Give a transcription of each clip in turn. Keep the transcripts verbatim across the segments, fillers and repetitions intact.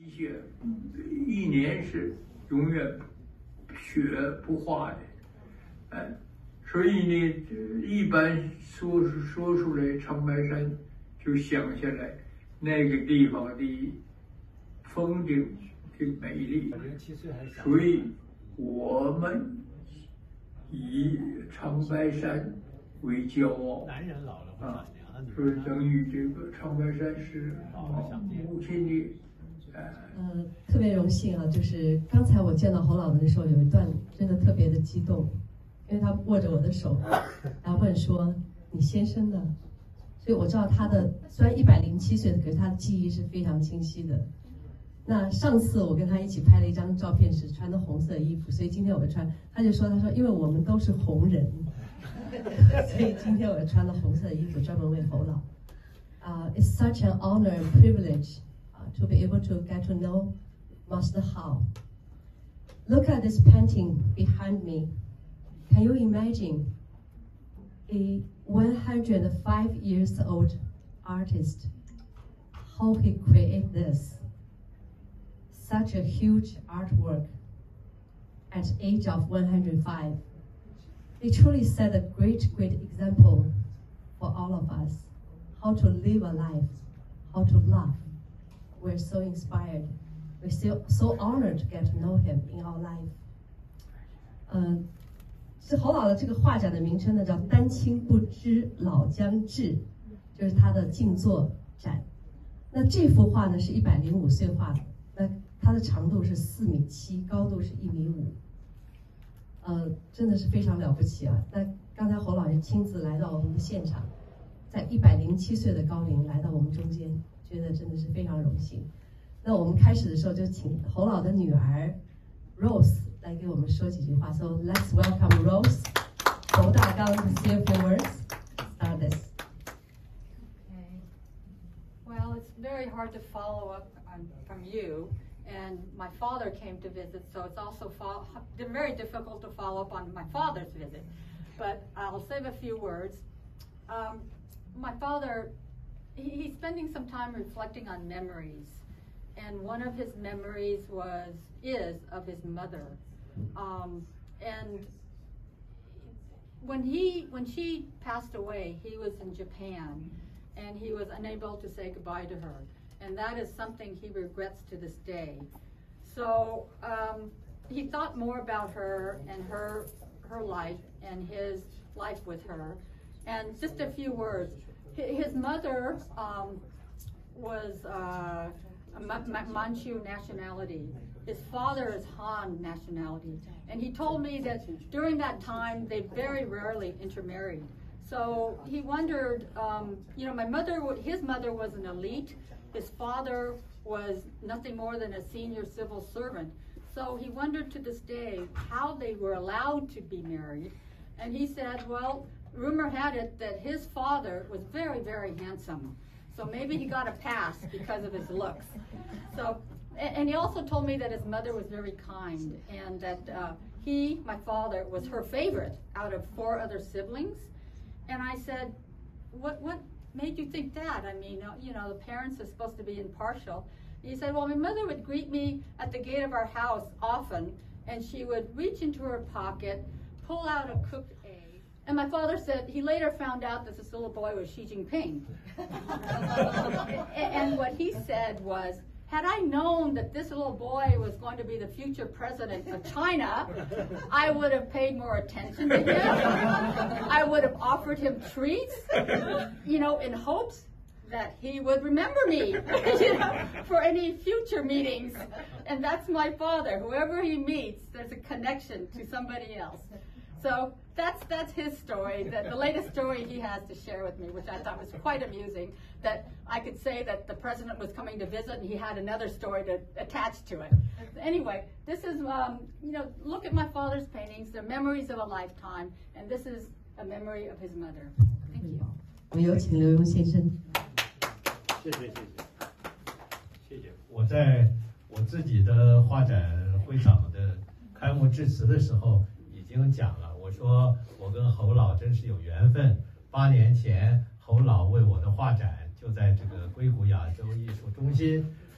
学一年是永远学不化的，哎，所以呢，一般说说出来长白山，就想下来那个地方的风景的美丽，所以我们以长白山为骄傲。 男人老了会长娘， 所以等于这个长白山是母亲的。 呃，特别荣幸啊！就是刚才我见到侯老的时候，有一段真的特别的激动，因为他握着我的手，然后问说：“你先生呢？”所以我知道他的虽然一百零七岁，可是他的记忆是非常清晰的。那上次我跟他一起拍了一张照片，是穿的红色衣服，所以今天我会穿。他就说：“他说，因为我们都是红人，所以今天我要穿了红色的衣服，专门为侯老。啊、uh, ，It's such an honor and privilege. To be able to get to know Master Hau. Look at this painting behind me. Can you imagine a one hundred five years old artist, how he created this? Such a huge artwork at age of one hundred five. He truly set a great, great example for all of us, how to live a life, how to love. We're so inspired. We're still so honored to get to know him in our life. 呃，是侯老的这个画展的名称呢，叫“丹青不知老将至”，就是他的静坐展。那这幅画呢是一百零五岁画的，那它的长度是四米七，高度是一米五。呃，真的是非常了不起啊！那刚才侯老爷亲自来到我们的现场，在一百零七岁的高龄来到我们中间。觉得真的是非常荣幸。那我们开始的时候就请侯老的女儿 Rose 来给我们说几句话。So let's welcome Rose. 侯大刚 to say a few words. Start this. Okay. Well, it's very hard to follow up on, from you, and my father came to visit, so it's also follow, very difficult to follow up on my father's visit. But I'll save a few words. Um, my father. He's spending some time reflecting on memories, and one of his memories was is of his mother, um, and when he when she passed away, he was in Japan, and he was unable to say goodbye to her, and that is something he regrets to this day. So um, he thought more about her and her her life and his life with her, and just a few words. His mother um, was uh, a Manchu nationality. His father is Han nationality. And he told me that during that time, they very rarely intermarried. So he wondered, um, you know, my mother, his mother was an elite. His father was nothing more than a senior civil servant. So he wondered to this day how they were allowed to be married. And he said, well, rumor had it that his father was very, very handsome. So maybe he got a pass because of his looks. So, and, and he also told me that his mother was very kind, and that uh, he, my father, was her favorite out of four other siblings. And I said, what, what made you think that? I mean, you know, the parents are supposed to be impartial. And he said, well, my mother would greet me at the gate of our house often, and she would reach into her pocket, pull out a cooked egg. And my father said he later found out that this little boy was Xi Jinping. And what he said was, had I known that this little boy was going to be the future president of China, I would have paid more attention to him. I would have offered him treats, you know, in hopes that he would remember me, you know, for any future meetings. And that's my father. Whoever he meets, there's a connection to somebody else. So that's that's his story, the, the latest story he has to share with me, which I thought was quite amusing, that I could say that the president was coming to visit and he had another story to attach to it. Anyway, this is, um, you know, look at my father's paintings. They're memories of a lifetime, and this is a memory of his mother. Thank you. 我有请刘墉先生。 谢谢谢谢谢谢。我在我自己的画展会场的开幕致辞的时候已经讲了。我说我跟侯老真是有缘分，八年前侯老为我的画展就在这个硅谷亚洲艺术中心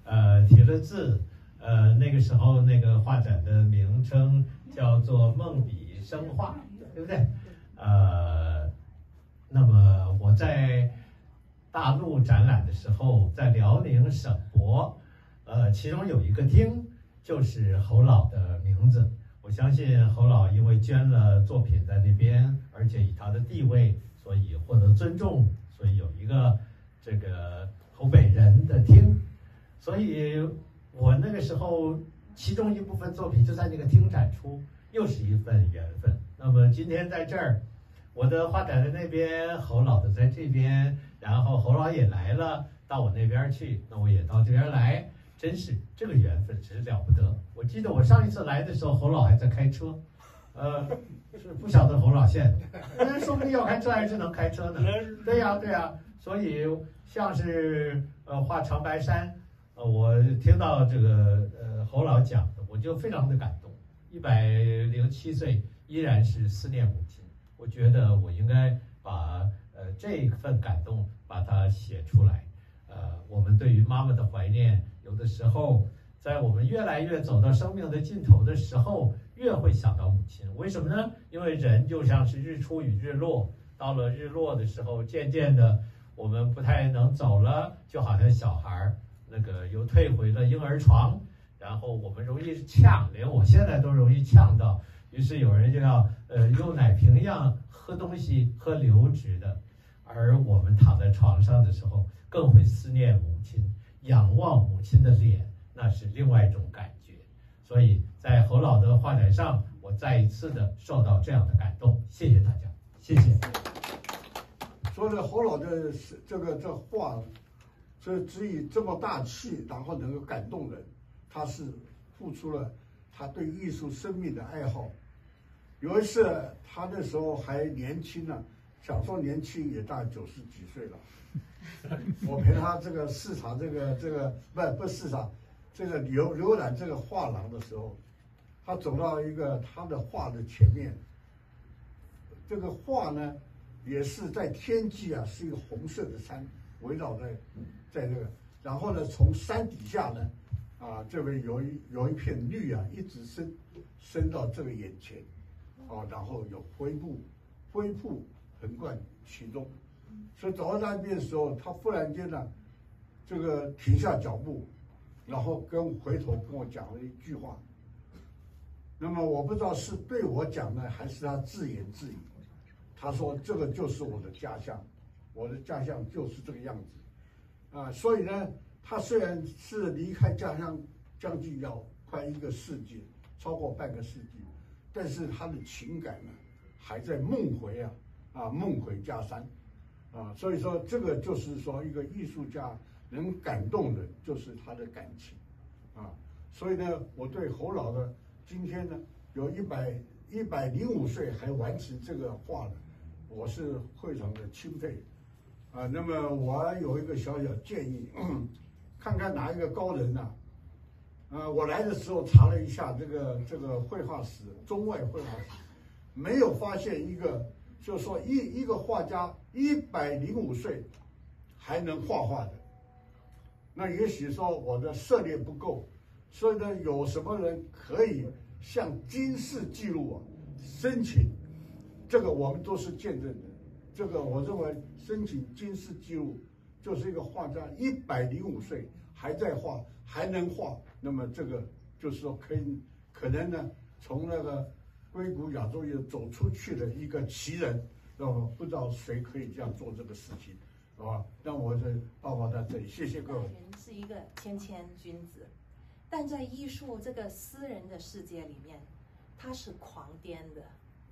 呃题了字，呃那个时候那个画展的名称叫做梦笔生画，对不对？呃，那么我在大陆展览的时候，在辽宁省博，呃，其中有一个厅就是侯老的名字。我相信侯老因为捐了作品在那边，而且以他的地位，所以获得尊重，所以有一个这个侯北人的厅。所以我那个时候其中一部分作品就在那个厅展出，又是一份缘分。那么今天在这儿，我的画展在那边，侯老的在这边，然后侯老也来了，到我那边去，那我也到这边来，真是这个缘分真是了不得。我记得我上一次来的时候，侯老还在开车，呃，是不晓得侯老现在，说不定要开车还是能开车呢。对呀、啊、对呀、啊，所以像是呃画长白山，呃我听到这个呃侯老讲的，我就非常的感动。一百零七岁依然是思念母亲，我觉得我应该把呃这份感动把它写出来。呃，我们对于妈妈的怀念，有的时候在我们越来越走到生命的尽头的时候，越会想到母亲。为什么呢？因为人就像是日出与日落，到了日落的时候，渐渐的我们不太能走了，就好像小孩那个又退回了婴儿床，然后我们容易呛，连我现在都容易呛到。于是有人就要呃用奶瓶一样喝东西，喝流质的。而我们躺在床上的时候，更会思念母亲，仰望母亲的脸，那是另外一种感觉。所以在侯老的画展上，我再一次的受到这样的感动。谢谢大家，谢谢。 说的侯老的这个这画，这只以这么大气，然后能够感动人，他是付出了他对艺术生命的爱好。有一次他那时候还年轻呢、啊，想说年轻也大概九十几岁了。我陪他这个视察这个这个不不视察，这个浏浏览这个画廊的时候，他走到一个他的画的前面，这个画呢也是在天际啊，是一个红色的山围绕在在这个，然后呢从山底下呢啊这边有一有一片绿啊，一直伸伸到这个眼前，啊然后有灰布灰布横贯其中。所以走到那边的时候，他忽然间呢，这个停下脚步，然后跟回头跟我讲了一句话。那么我不知道是对我讲呢，还是他自言自语。他说：“这个就是我的家乡，我的家乡就是这个样子。”啊，所以呢，他虽然是离开家乡将近要快一个世纪，超过半个世纪，但是他的情感呢，还在梦回啊啊梦回家乡。啊，所以说这个就是说，一个艺术家能感动人，就是他的感情，啊，所以呢，我对侯老的今天呢，有一百一百零五岁还完成这个画呢，我是非常的钦佩，啊，那么我有一个小小建议，嗯、看看哪一个高人呢、啊？啊，我来的时候查了一下这个这个绘画史，中外绘画史，没有发现一个。就是说一一个画家一百零五岁还能画画的，那也许说我的涉猎不够，所以呢，有什么人可以向金氏纪录啊申请？这个我们都是见证的。这个我认为申请金氏纪录，就是一个画家一百零五岁还在画，还能画，那么这个就是说可以可能呢从那个。硅谷亚洲又走出去的一个奇人，知道吗？不知道谁可以这样做这个事情，好吧？让我的报告到这里，谢谢各位。 人是一个谦谦君子，但在艺术这个私人的世界里面，他是狂癫的。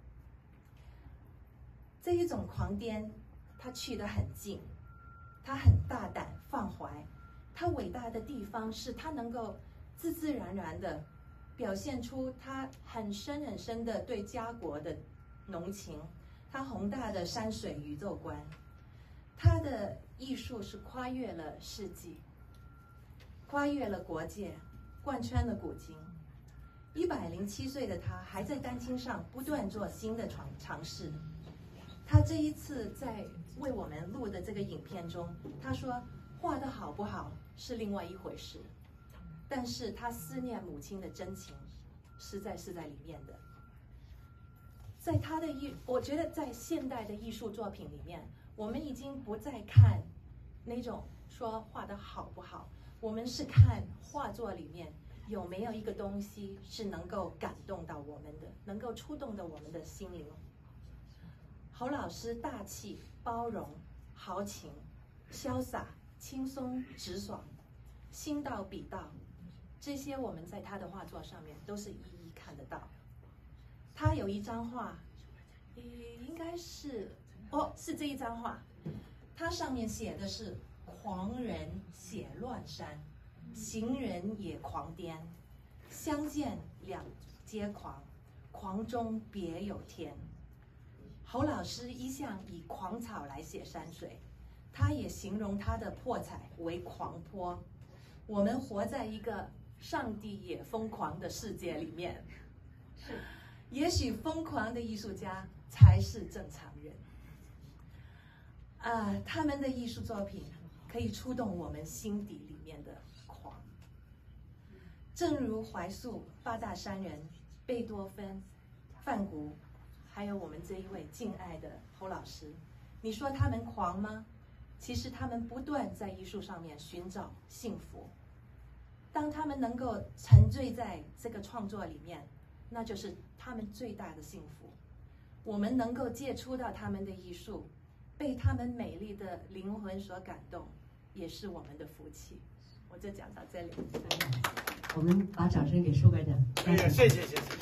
这一种狂癫，他去得很近，他很大胆放怀，他伟大的地方是他能够自自然然的。表现出他很深很深的对家国的浓情，他宏大的山水宇宙观，他的艺术是跨越了世纪，跨越了国界，贯穿了古今。一百零七岁的他还在单亲上不断做新的尝尝试。他这一次在为我们录的这个影片中，他说画得好不好是另外一回事， 但是他思念母亲的真情，实在是在里面的。在他的艺，我觉得在现代的艺术作品里面，我们已经不再看那种说画得好不好，我们是看画作里面有没有一个东西是能够感动到我们的，能够触动到我们的心灵。侯老师大气、包容、豪情、潇洒、轻松、直爽、心到笔到，这些我们在他的画作上面都是一一看得到。他有一张画，呃，应该是哦，是这一张画，它上面写的是“狂人写乱山，行人也狂癫，相见两皆狂，狂中别有天”。侯老师一向以狂草来写山水，他也形容他的破彩为狂泼。我们活在一个上帝也疯狂的世界里面，是。也许疯狂的艺术家才是正常人。啊，他们的艺术作品可以触动我们心底里面的狂。正如怀素八大山人、贝多芬、梵谷，还有我们这一位敬爱的侯老师，你说他们狂吗？其实他们不断在艺术上面寻找幸福。当他们能够沉醉在这个创作里面，那就是他们最大的幸福。我们能够接触到他们的艺术，被他们美丽的灵魂所感动，也是我们的福气。我就讲到这里。 我们把掌声给舒馆长。 哎呀，谢谢谢谢。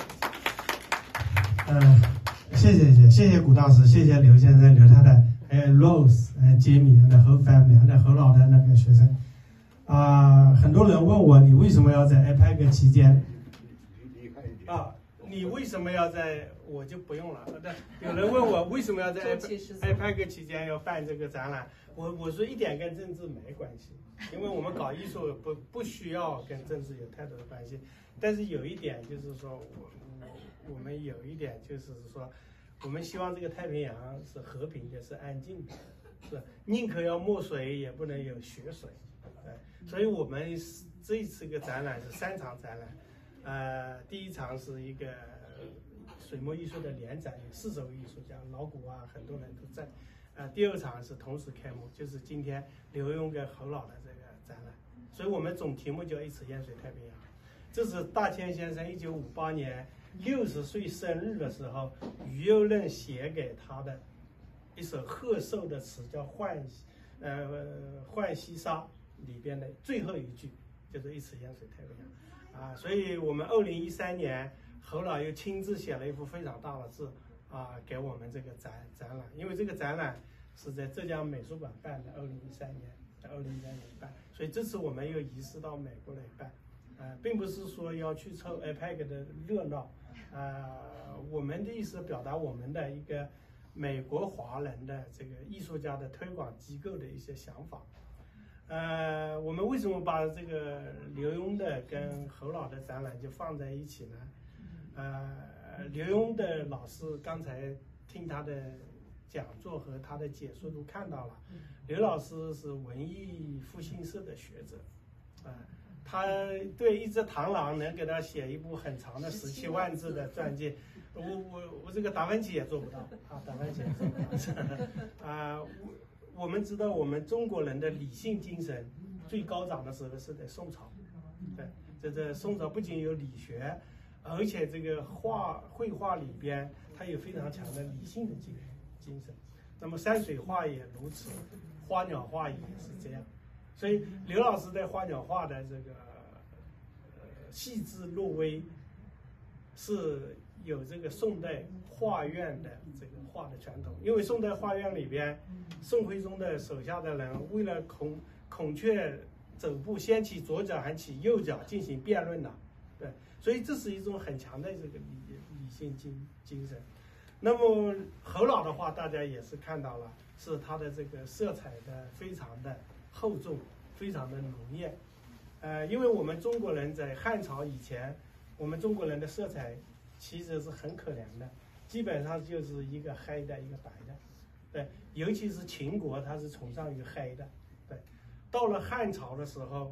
呃，谢谢谢谢谢古大师，谢谢刘先生、刘太太，还有 Rose、还有 Jamie、还有侯 family、还有侯老的那个学生。啊、呃，很多人问我，你为什么要在 A P E C 期间？ 啊。你为什么要在？我就不用了。有人问我为什么要在 A P E C 期间要办这个展览，我我说一点跟政治没关系，因为我们搞艺术不不需要跟政治有太多的关系。但是有一点就是说，我我我们有一点就是说，我们希望这个太平洋是和平的，是安静的，是宁可要墨水也不能有血水。对，所以我们这一次个展览是三场展览。呃，第一场是一个水墨艺术的联展，有四十位艺术家，老古啊，很多人都在。呃，第二场是同时开幕，就是今天刘墉跟侯老的这个展览。所以我们总题目叫“一池烟水太平洋”。这是大千先生一九五八年六十岁生日的时候，于右任写给他的一首贺寿的词，叫《浣呃浣溪沙》里边的最后一句，就是“一池烟水太平洋”。啊，所以我们二零一三年，侯老又亲自写了一幅非常大的字啊，给我们这个展展览。因为这个展览是在浙江美术馆办的，二零一三年，在二零一三年办，所以这次我们又移师到美国来办。啊，并不是说要去凑 A P E C 的热闹，啊，我们的意思表达我们的一个美国华人的这个艺术家的推广机构的一些想法。呃，我们为什么把这个刘墉的跟侯老的展览就放在一起呢？呃，刘墉的老师刚才听他的讲座和他的解说都看到了，刘老师是文艺复兴社的学者，啊、呃，他对一只螳螂能给他写一部很长的十七万字的传记，我我我这个达芬奇也做不到啊，达芬奇也做不到啊。呃我们知道，我们中国人的理性精神最高涨的时候是在宋朝。对，这在宋朝不仅有理学，而且这个画绘画里边它有非常强的理性的精精神。那么山水画也如此，花鸟画也是这样。所以刘老师在花鸟画的这个呃细致入微，是有这个宋代画院的这个画的传统。因为宋代画院里边，宋徽宗的手下的人为了孔孔雀走步先起左脚还起右脚进行辩论的，对，所以这是一种很强的这个理理性精精神。那么侯老的话，大家也是看到了，是他的这个色彩的非常的厚重，非常的浓艳。呃，因为我们中国人在汉朝以前，我们中国人的色彩其实是很可怜的，基本上就是一个黑的，一个白的。对，尤其是秦国，它是崇尚于黑的。对，到了汉朝的时候，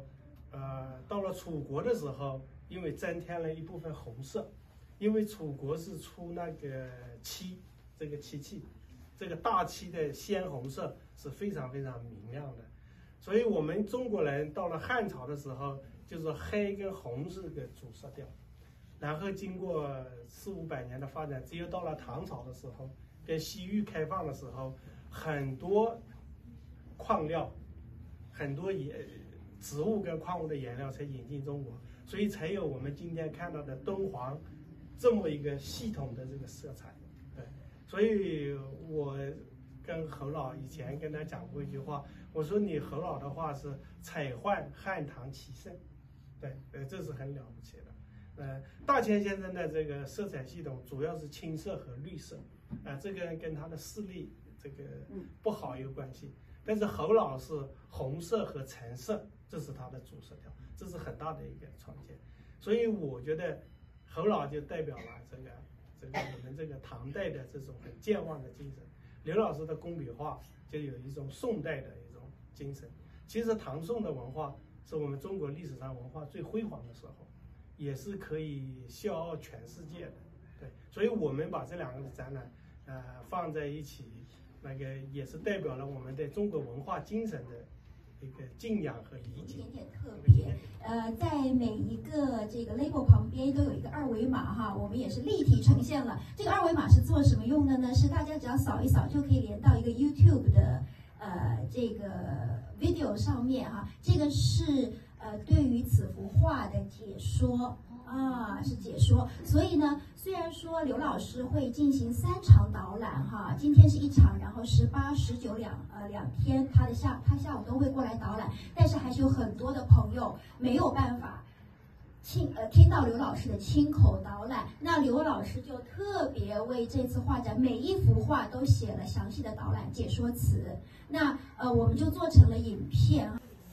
呃，到了楚国的时候，因为增添了一部分红色，因为楚国是出那个漆，这个漆器，这个大漆的鲜红色是非常非常明亮的，所以我们中国人到了汉朝的时候，就是黑跟红是个主色调，然后经过四五百年的发展，只有到了唐朝的时候，跟西域开放的时候，很多矿料，很多也植物跟矿物的颜料才引进中国，所以才有我们今天看到的敦煌这么一个系统的这个色彩。对，所以我跟侯老以前跟他讲过一句话，我说你侯老的话是采换汉唐齐盛，对，呃，这是很了不起的。呃，大千先生的这个色彩系统主要是青色和绿色，啊、呃，这个跟他的视力这个不好有关系。但是侯老是红色和橙色，这是他的主色调，这是很大的一个创建。所以我觉得侯老就代表了这个这个我们这个唐代的这种很健忘的精神。刘老师的工笔画就有一种宋代的一种精神。其实唐宋的文化是我们中国历史上文化最辉煌的时候，也是可以笑傲全世界的。对，所以我们把这两个的展览呃放在一起，那个也是代表了我们对中国文化精神的一个敬仰和理解。 一点点特别，呃，在每一个这个 label 旁边都有一个二维码哈，我们也是立体呈现了。这个二维码是做什么用的呢？是大家只要扫一扫就可以连到一个 YouTube 的呃这个 video 上面哈。这个是呃对于此幅画的解说。啊，是解说，所以呢，虽然说刘老师会进行三场导览哈，今天是一场，然后十八、十九两呃两天，他的下他下午都会过来导览，但是还是有很多的朋友没有办法亲呃听到刘老师的亲口导览，那刘老师就特别为这次画展每一幅画都写了详细的导览解说词，那呃我们就做成了影片。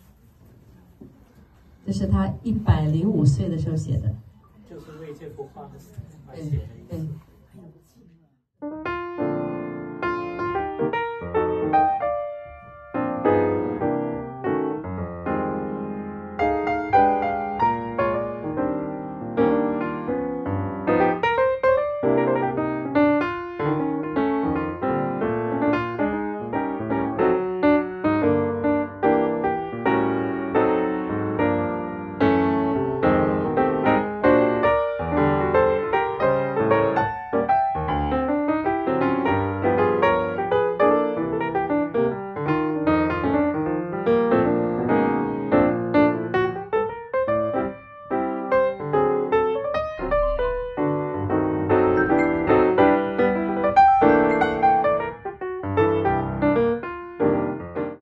这是他一百零五岁的时候写的。 就是为这幅画而写的。 对对。